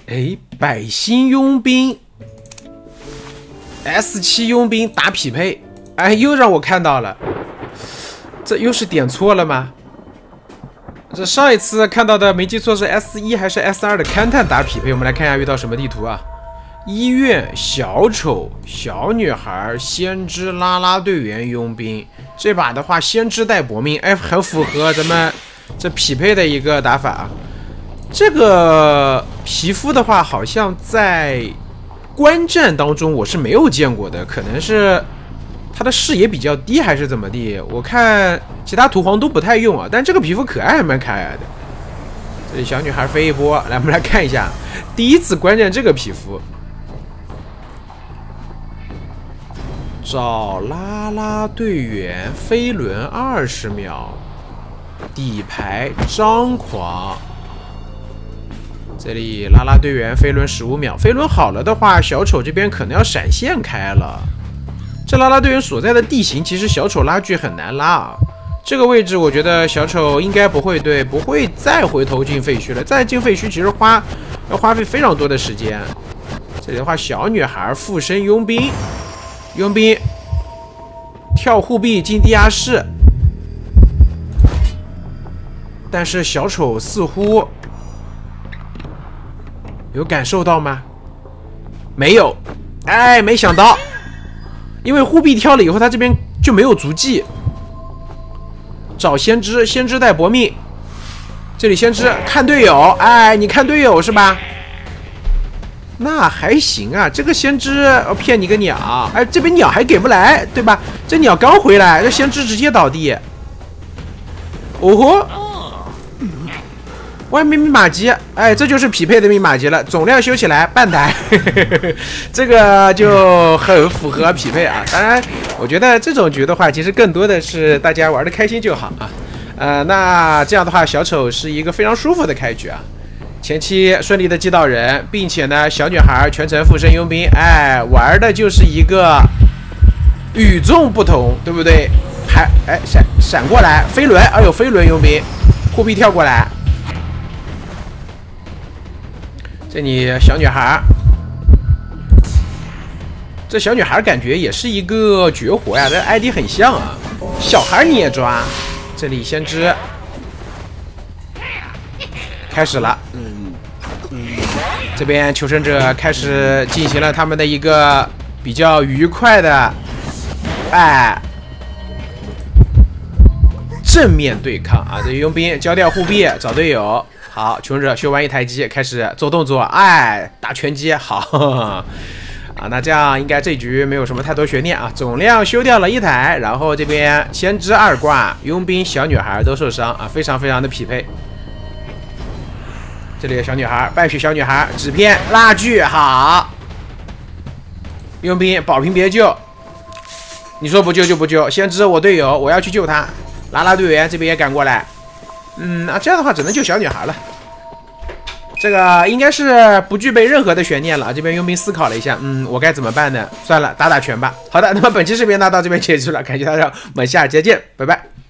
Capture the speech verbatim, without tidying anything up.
哎，百星佣兵 S 七 佣兵打匹配，哎，又让我看到了，这又是点错了吗？这上一次看到的没记错是 S 一 还是 S 二 的勘探打匹配，我们来看一下遇到什么地图啊？医院、小丑、小女孩、先知、啦啦队员、佣兵。这把的话，先知带搏命，哎，很符合咱们这匹配的一个打法啊。这个皮肤的话，好像在观战当中我是没有见过的，可能是他的视野比较低，还是怎么地？我看其他土皇都不太用啊，但这个皮肤可爱还蛮可爱的。这里小女孩飞一波，来，我们来看一下，第一次观战这个皮肤。找啦啦队员飞轮二十秒，底牌张狂。这里啦啦队员飞轮十五秒，飞轮好了的话，小丑这边可能要闪现开了。这啦啦队员所在的地形，其实小丑拉锯很难拉啊。这个位置我觉得小丑应该不会对，不会再回头进废墟了。再进废墟其实花要花费非常多的时间。这里的话，小女孩附身佣兵。佣兵跳护壁进地下室，但是小丑似乎有感受到吗？没有，哎，没想到，因为护壁跳了以后，他这边就没有足迹。找先知，先知带搏命，这里先知看队友，哎，你看队友是吧？那还行啊，这个先知我骗你个鸟，哎，这边鸟还给不来，对吧？这鸟刚回来，这先知直接倒地。哦吼，外面密码机，哎，这就是匹配的密码机了，总量修起来半台，这个就很符合匹配啊。当然，我觉得这种局的话，其实更多的是大家玩的开心就好啊。呃，那这样的话，小丑是一个非常舒服的开局啊。前期顺利的击倒人，并且呢，小女孩全程附身佣兵，哎，玩的就是一个与众不同，对不对？还哎闪闪过来，飞轮，哎呦，飞轮佣兵，护壁跳过来，这里小女孩，这小女孩感觉也是一个绝活呀，这 I D 很像啊，小孩你也抓，这里先知。开始了，嗯嗯，这边求生者开始进行了他们的一个比较愉快的，哎，正面对抗啊！这佣兵交掉护臂找队友，好，求生者修完一台机开始做动作，哎，打拳击，好呵呵啊，那这样应该这局没有什么太多悬念啊，总量修掉了一台，然后这边先知二挂，佣兵小女孩都受伤啊，非常非常的匹配。这里的小女孩，败血小女孩，纸片蜡锯，好。佣兵保平别救，你说不救就不救。先知我队友，我要去救他。啦啦队员这边也赶过来，嗯，那这样的话只能救小女孩了。这个应该是不具备任何的悬念了。这边佣兵思考了一下，嗯，我该怎么办呢？算了，打打拳吧。好的，那么本期视频呢到这边结束了，感谢大家，我们下期再见，拜拜。